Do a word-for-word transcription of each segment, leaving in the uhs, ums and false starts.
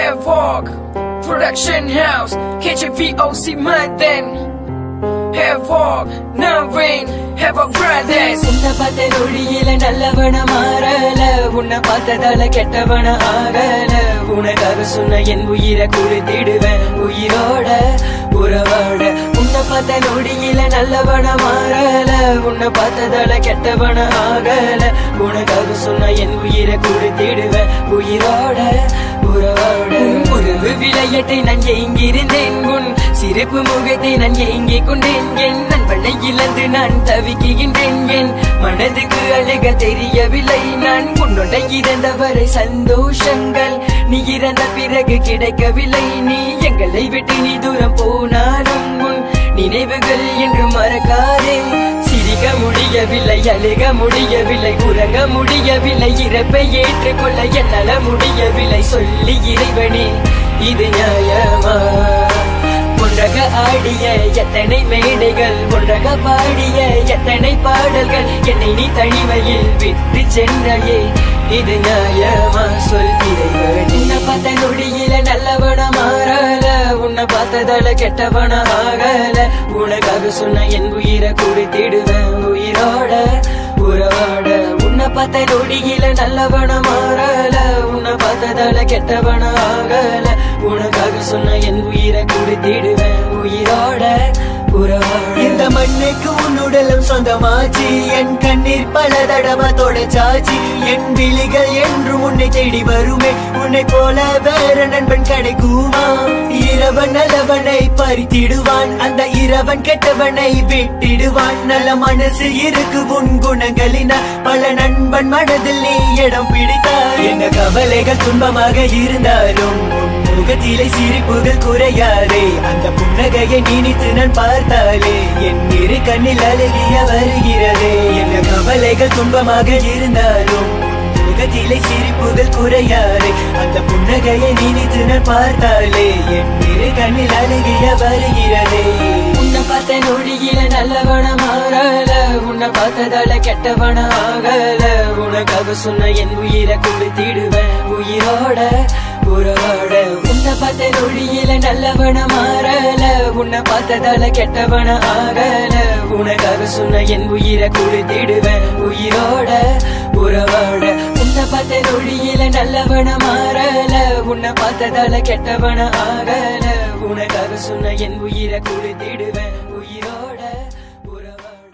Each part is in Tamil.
Havoc Production House K J V O C Madan Havoc Naveen Havoc Brothers உன்னை பார்த்த நொடியில நல்லவன மாறல உன்னை பார்த்ததால கெட்டவன ஆகல உனக்காக சொன்ன என் உயிரை கொடுத்திடுவேன் உயிரோட உறவாட உன்னை பார்த்த நொடியில நல்லவன மாறல உன்னை பார்த்ததால கெட்டவன ஆகல உனக்காக சொன்ன என் உயிரை கொடுத்திடுவேன் உயிரோட உறவாட உறவு விளையாட்டை நான் எங்கிருந்தேன் உன் சிரிப்பு முகத்தை நான் ஏங்கிக் கொண்டேன் என் நண்பனை இழந்து நான் தவிக்கின்றேன் என் மனதுக்கு அழுக தெரியவில்லை நான் உன்னோட இறந்தவரை சந்தோஷங்கள் நீ இறந்த பிறகு கிடைக்கவில்லை நீ எங்களை விட்டு நீ தூரம் போனாலும் உன் நினைவுகள் என்று மறக்காதே சிரிக்க முடியவில்லை அழுக முடியவில்லை உறங்க முடியவில்லை இறப்பை ஏற்றுக்கொள்ள என்னால முடியவில்லை சொல்லி இறைவனே இது நியாயமா ஒன்றாக ஆடிய எத்தனை மேடைகள் ஒன்றாக பாடிய எத்தனை பாடல்கள் என்னை நீ தனிமையில் விட்டு சென்றையே இது நியாயமா சொல் இறைவனே உன்னை பார்த்த நொடியில நல்லவன மாறல உன்னை பார்த்ததால கெட்டவன ஆகல உனக்காக சொன்ன என் உயிரை கொடுத்திடுவேன் உயிரோட உறவாட உன்னை பார்த்த நொடியில நல்லவன மாறல உன்னை பார்த்ததால கெட்டவன ஆகல உனக்காக சொன்ன என் உயிரை கொடுத்திடுவேன் உயிரோட உறவாட இந்த மண்ணுக்கு உன்னுடலும் சொந்தமாச்சு என் கண்ணீர் பல தடவை தொடச்சாச்சு என் விழிகள் என்றும் உன்னை தேடி வருமே உன்னை போல வேற நண்பன் கிடைக்குமா இரவன் நல்லவனை பறித்திடுவான் அந்த இரவன் கெட்டவனை விட்டிடுவான் நல்ல மனசு இருக்கு உன் குணங்களின பல நண்பன் மனதில் நீ இடம் பிடித்தாய் என்ன கவலைகள் துன்பமாக இருந்தாலும் முகத்திலே சிரிப்புகள் குறையாதே அந்த புன்னகையை நினைத்து நான் பார்த்தாலே என் இரு கண்ணில் அழகிய வருகிறதே என்ன கவலைகள் துன்பமாக இருந்தாலும் முகத்திலே சிரிப்புகள் குறையாதே அந்த புன்னகையை நினைத்து நான் பார்த்தாலே என் இரு கண்ணில் அழகிய வருகிறதே உன்னை பார்த்த நொடியில நல்லவன மாறல உன்னை பார்த்ததால கெட்டவன ஆகல உனக்காக சொன்ன என் உயிரை கொடுத்திடுவேன் உயிரோட உறவாட உன்னை பார்த்த நொடியில நல்லவன மாறல உன்னை பார்த்ததால கெட்டவன ஆகல உனக்காக சொன்ன என் உயிரை கொடுத்திடுவேன் உயிரோட உறவாட உன்னை பார்த்த நொடியில நல்லவன மாறல உன்னை பார்த்ததால கெட்டவன ஆகல உனக்காக சொன்ன என் உயிரை கொடுத்திடுவேன் உயிரோட உறவாட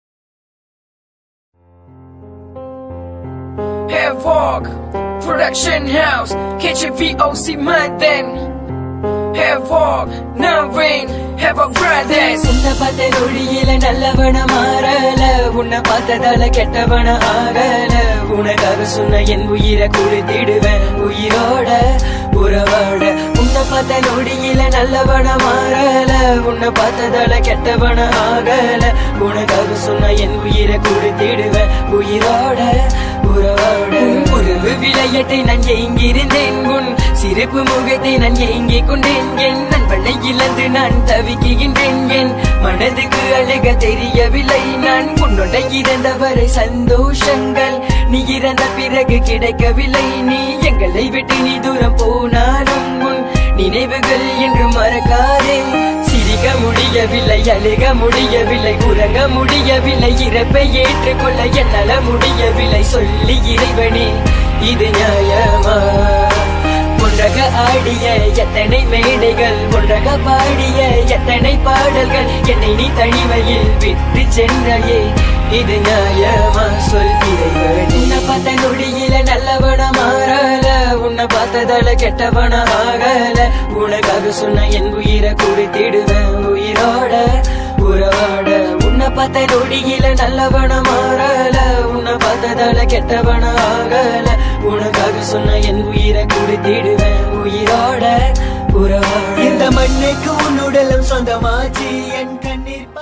Havoc Production House K J V O C Madan Havoc Naveen Havoc Brothers உன்னை பார்த்த நொடியில நல்லவன மாறல உன்னை பார்த்ததால கெட்டவன ஆகல உனக்காக சொன்ன என் உயிரை கொடுத்திடுவேன் உயிரோட உறவாட உன்னை பார்த்த நொடியில நல்லவன மாறல உன்னை பார்த்ததால கெட்டவன ஆகல உனக்காக சொன்ன என் உயிரை கொடுத்திடுவேன் உயிரோட உறவாட உறவு விளையாட்டை நான் எங்கிருந்தேன் உன் சிரிப்பு முகத்தை நான் ஏங்கிக் கொண்டேன் என் நண்பனை இழந்து நான் தவிக்கின்றேன் என் மனதுக்கு அழுக தெரியவில்லை நான் உன்னோட இறந்தவரை சந்தோஷங்கள் நீ இறந்த பிறகு கிடைக்கவில்லை நீ எங்களை விட்டு நீ தூரம் போனாலும் உன் நினைவுகள் என்று மறக்காதே சிரிக்க முடியவில்லை அழுக முடியவில்லை உறங்க முடியவில்லை இறப்பை ஏற்றுக்கொள்ள என்னால முடியவில்லை சொல்லி இறைவனே இது நியாயமா ஒன்றாக ஆடிய எத்தனை மேடைகள் ஒன்றாக பாடிய எத்தனை பாடல்கள் என்னை நீ தனிமையில் விட்டு சென்றையே இது நியாயமா சொல் இறைவனே உன்னை பார்த்த நொடியில நல்லவன மாறல உன்னை பார்த்ததால கெட்டவன ஆகல உனக்காக சொன்ன என் உயிரை கொடுத்திடுவேன் உயிரோட உறவாட உன்னை பார்த்த நொடியில நல்லவன மாறல உன்னை பார்த்ததால கெட்டவன ஆகல உனக்காக சொன்ன என் உயிரை கொடுத்திடுவேன் உயிரோட உறவாட இந்த மண்ணுக்கு உன்னுடலும் சொந்தமாச்சு என் கண்ணீர்